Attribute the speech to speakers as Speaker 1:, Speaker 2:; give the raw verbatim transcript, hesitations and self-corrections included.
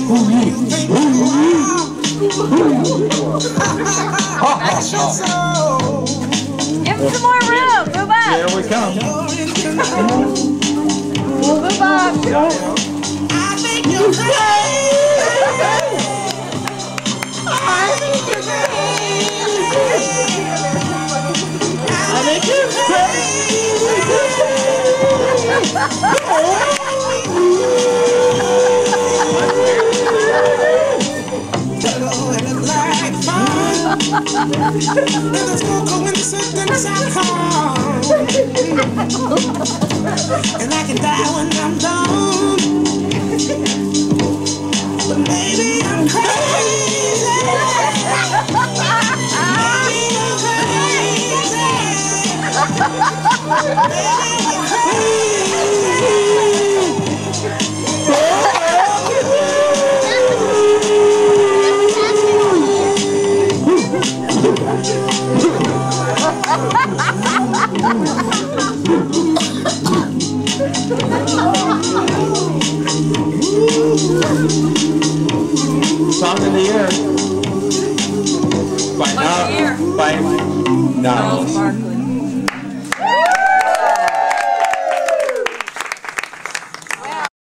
Speaker 1: Give him some more room. Move up.
Speaker 2: Here we come.
Speaker 1: Move up.
Speaker 3: I think you're crazy. I think you're crazy. I think you're Never spoke when the sentence I call, and I can die when I'm done. But maybe I'm crazy. Maybe I'm
Speaker 2: Song in the air. By now. By now.
Speaker 1: Barkely.